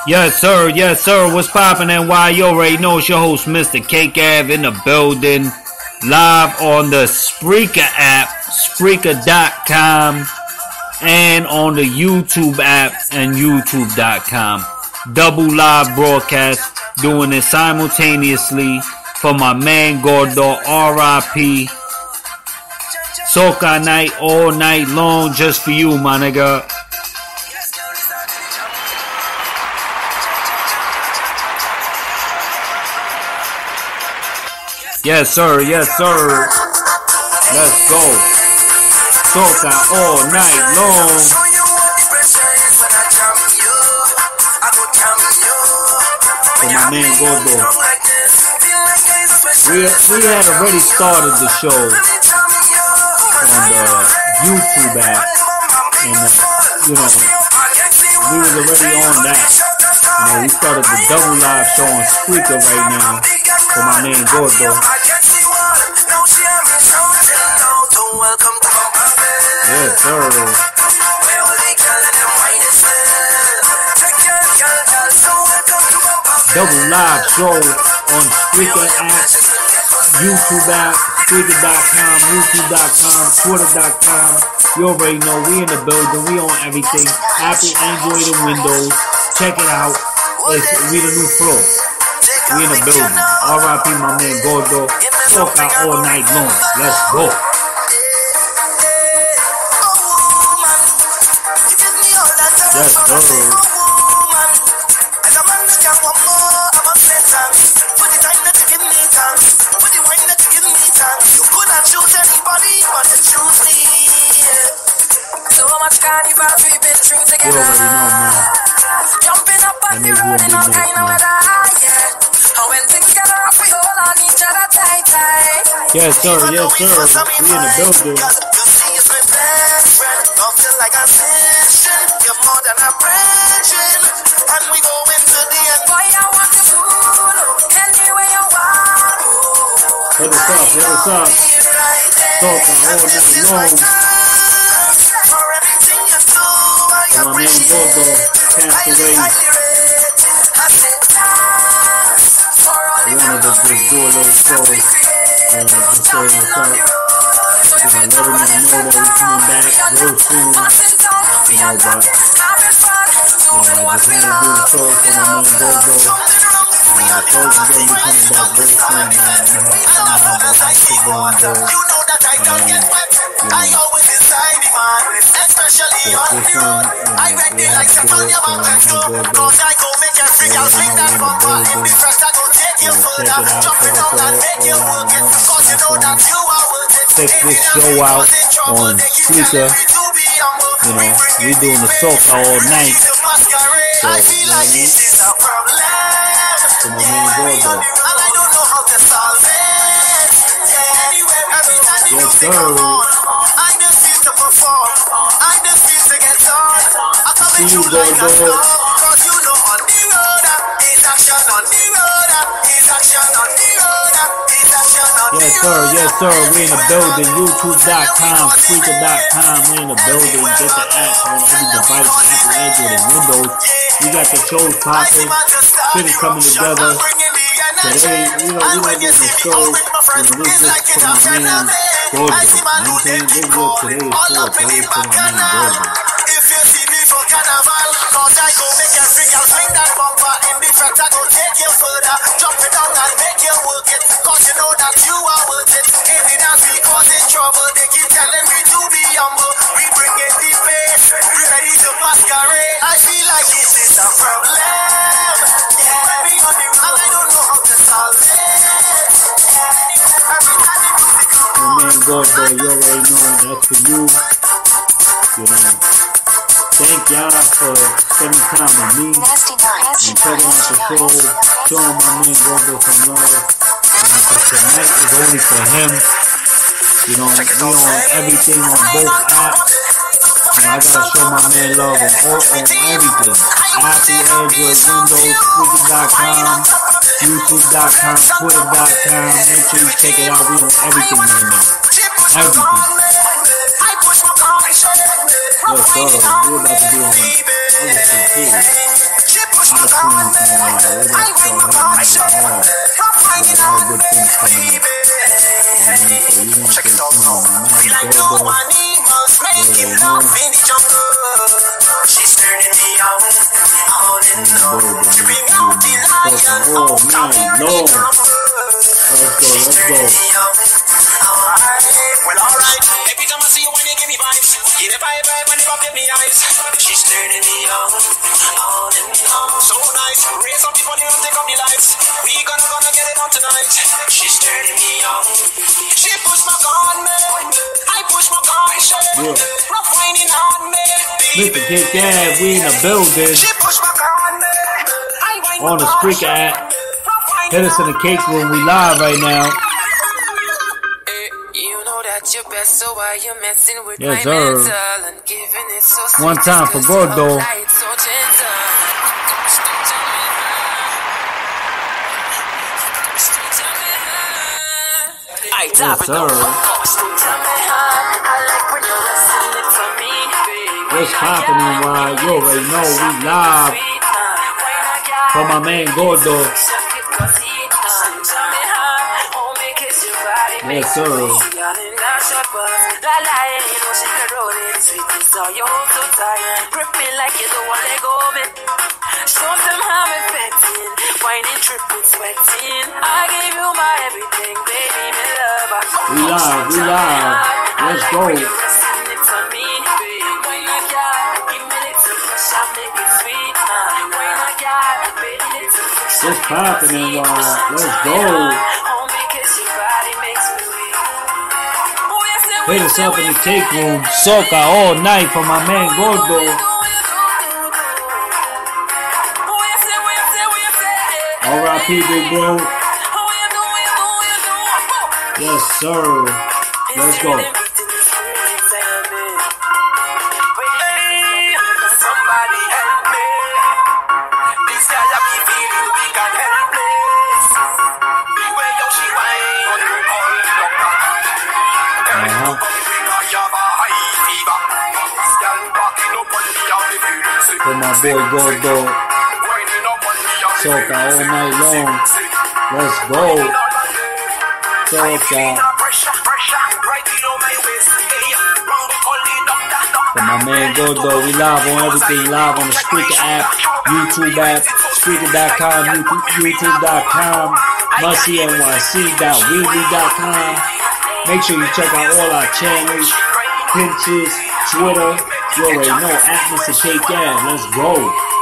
Yes, sir. What's poppin' and why you already know it's your host, Mr. Cake Ave, in the building, live on the Spreaker app, Spreaker.com, and on the YouTube app and YouTube.com. Double live broadcast, doing it simultaneously for my man Gordo, R.I.P. Soca night, all night long, just for you, my nigga. Yes, sir. Let's go. Soca all night long. For my man Gordo. We had already started the show on the YouTube app, and we was already on that. We started the double live show on Spreaker right now for my man Gordo. Yes, sir. Double live show on Spreaker app, YouTube app, Spreaker.com, YouTube.com, Twitter.com. You already know we in the building. We on everything. Apple, Android, and Windows. Check it out. We the new flow. We in the building. R.I.P. my man Gordo. Soca all night long. Let's go. Yes, sir. You already know, man. Jumping up on the road in all kind of weather, yeah. And when things get rough, we hold on each other tight. Yes, sir. We in the building. You see, it's my best friend. Don't feel like a sister. You're more than a brethren. And we go into the end. Boy, I want to solo. Anyway you want. Hit us up. Soca all night long. My man Gordo passed away. We wanted to just do a little show and just say what's up. Let everyone know that we're coming back real soon. But just wanted to do the show for my man Gordo. I told you that we're coming back real soon. I always decide the man, especially on the road. I read it like some on your mountains go. Cause I go make a free, I'll swing that bumper. In the first I go take you further. Jumping down and make you work it. Cause you know that you are worth it. Check this show out on Spreaker. We doing the Soca all night. So, I feel like this is a problem. To my man Gordo. And I don't know how to solve it. Every time you come on, I just feel to perform. I just feel to get on. I come in you like a storm. Cause you know on the road, is action on the road, is action on the road, is action on the road. Yes, sir. We in the building. YouTube.com, Spreaker.com. We in the building. Get the app on every device, Apple, Android, and Windows. We got the shows popping. Shit is coming together. Today, we like doing the show. This is for my man Gordo. This is what today is for. Today is for my man Gordo. If you see me for carnival, cause I go make a freak, I'll swing that bumper. In the front, I go take you further. Jump it down and make you work it. Cause you know that you are worth it. In the dance, we causing trouble. They keep telling me to be humble. We bring it the pace. We ready to masquerade. I feel like this is a problem. Yeah, we on the road. And I don't know how to solve it. My man Gordo, you already know that's for you. Thank y'all for spending time with me and checking out the show, showing my man Gordo some love. Tonight is only for him. We on everything on both apps. I gotta show my man love on everything. Apple, Android, Windows, Spreaker.com, YouTube.com, Twitter.com. Make sure you check it out. We on everything right now. Everything. Yes, sir. We're about to be on She pushed my car, I went my car, I'm finding out, baby. Check it out now. Feel like two animals making love in the jungle. She's turning me on and on. Dripping out the lion out of every number. She's turning me on. Well, alright. Every time I see you, when you give me vibes, give me vibe when you give me eyes. She's turning me on and on. So nice. Raise up the body and take up the lights. We gonna get it on tonight. She's turning me on. She push my car on me. I push my car on me. Rough whining on me. Mr. Kick Dad, we in the building. She push my car on me. On the Spreaker app. Hit us in the cake room. We live right now. Yes, sir. One time for Gordo. Yes, sir. What's happening, why? You already know we live. For my man Gordo. Yes, sir. We live. Let's go. What's happening, y'all? Let's go. Hit us up in the cake room. Soca all night for my man Gordo. R.I.P. Big Bro. Yes, sir. Let's go. For my boy Gordo. Soca all night long. Let's go. Soca. For my man Gordo, we live on everything, live on the Spreaker app, YouTube app, Spreaker.com, YouTube.com, MustyNYC.weebly.com. Make sure you check out all our channels, Pinterest, Twitter. You already know, at Mr. Cake Dad. Let's go.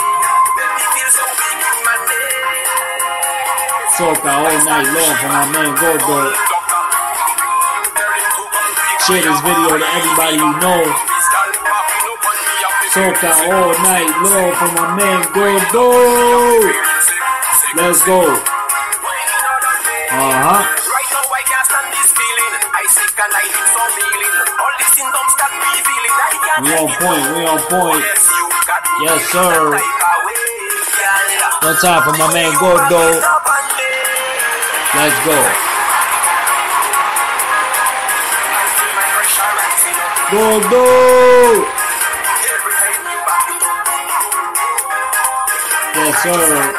Soca all night long for my man Gordo. Share this video to everybody you know. Soca all night long for my man Gordo. Let's go. We on point. Yes, sir. One time for my man Gordo. Let's go. Gordo. Yes, sir.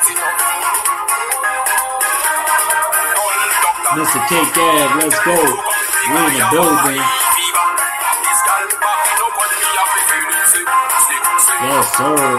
Mr. Cake Dad, let's go. We're in the building. Yes, sir.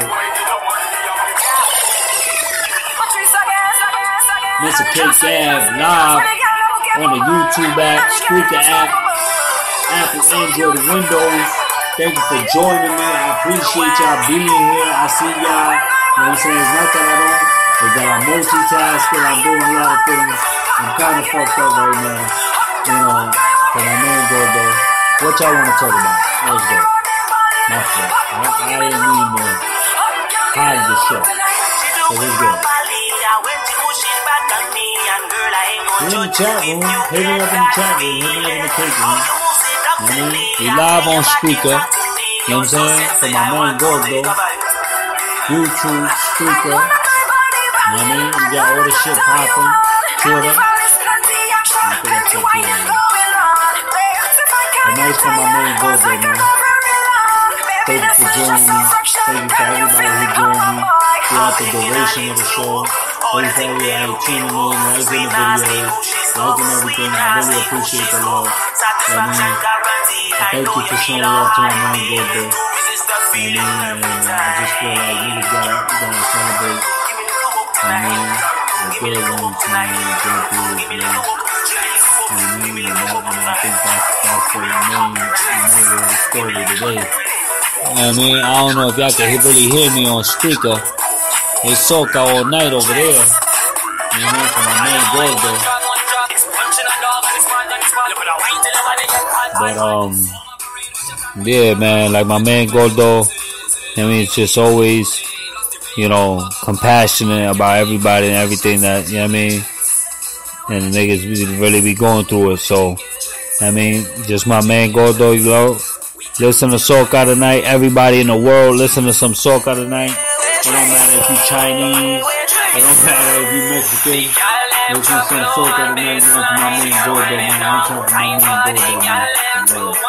Mr. Cake Dad live on the YouTube app, Spreaker app, Apple, Android, and Windows. Thank you for joining me. I appreciate y'all being here. I see y'all. You know what I'm saying? It's not that I don't. It's that I'm multitasking. I'm doing a lot of things. I'm kind of fucked up right now. You know, for my man Gordo. What y'all want to talk about? Let's go. My fault. I didn't mean to hide the show. So let's go. We're in the chat room. Hit me up in the chat room. Hit me up in the cake room. You know what I mean? We live on Spreaker. You know what I'm saying? For my man Gordo. YouTube, Spreaker. You know what I mean? We got all the shit popping. Twitter. I think I said Twitter. But nice for my man Gordo, man. Thank you for joining me. Thank you for everybody who joined me throughout the duration of the show. Thank you for everybody tuning in, liking the videos, liking everything. I really appreciate the love. I thank you for showing love to my man Gordo. And I just feel like niggas gotta celebrate. The good ones, man, good dudes, man. And I think that's the main moral of the story today. I mean, I don't know if y'all can really hear me on speaker. It's soca all night over there. You know, for my man Gordo. But yeah, man, like my man Gordo, I mean, it's just always, you know, compassionate about everybody and everything that, you know what I mean? And the niggas really be going through it. So, I mean, just my man Gordo, you know, listen to soca tonight. Everybody in the world, listen to some soca tonight. It don't matter if you Chinese, it don't matter if you Mexican. Listen to some soca tonight, man, for my man Gordo, man. I'm talking about my man Gordo, man.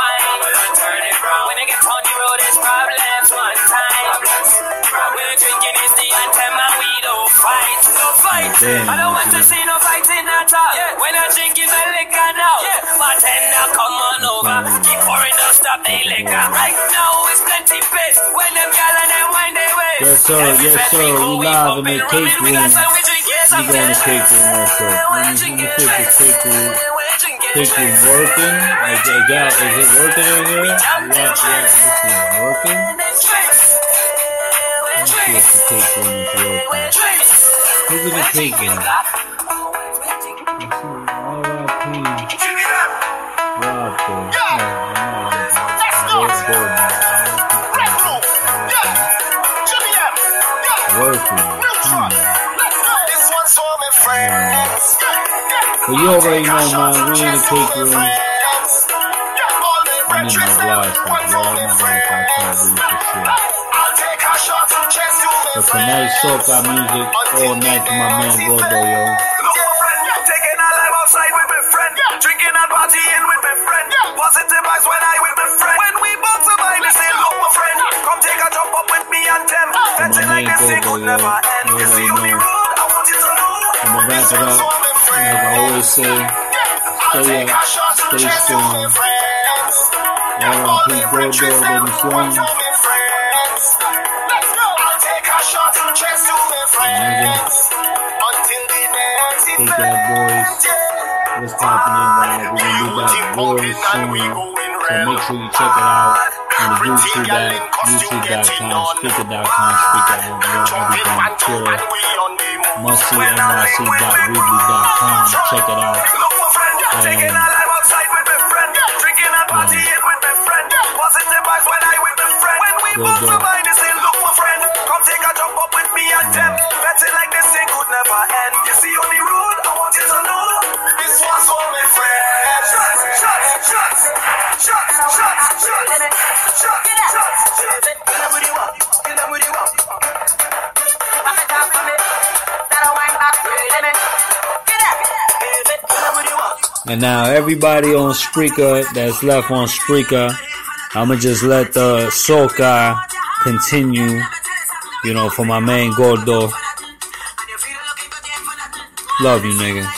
I don't want to see no fighting at all. When I drink in my liquor now, bartender come on over. Keep pouring, don't stop the liquor. Right now it's plenty space. When them gal and them wind their ways. Yes sir, we live in the cake room. We going to cake room also. Let me take the cake room. Cake room working? Is it working in here? Yeah, it's working. Let's see if the cake room is working. Look at the cake in. But you already know, man, we in the cake room. I need my glasses. Lord, my glasses, I can't read for shit. But tonight, soca music all night to my man Gordo, yo. Taking a life outside with my friend. Drinking and partying with my friend. Positive vibes when I with my friend. When we both survive, they say, look, my friend. Come take a jump up with me and them. Betting like this thing could never end. You see on the road, I want you to know. I'm gonna wrap it up. Like I always say, stay up, stay strong. R.I.P. Gordo, baby strong. Take that, boys. What's happening? We're gonna be back real soon. So make sure you check it out on the YouTube app, youtube.com, Spreaker.com, Spreaker app, everything, Twitter, mustsenyc.weebly.com. Check it out. And now everybody on Spreaker that's left on Spreaker, I'ma just let the soca continue, you know, for my man Gordo. Love you, nigga.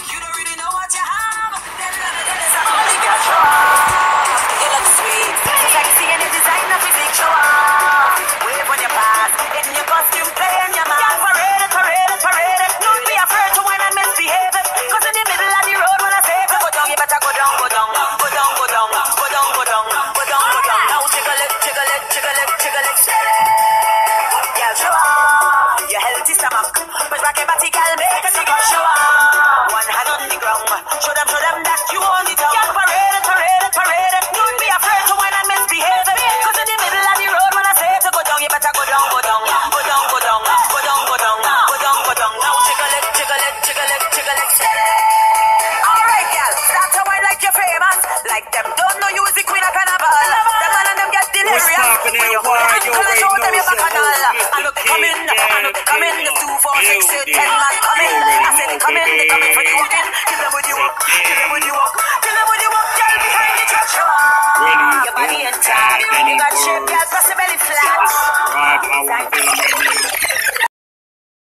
Kill them with you walk, kill them with you walk, kill them with you walk, girl behind the church. Your body and tight. You got shape, girl, plus your belly flat. Right, I want to feel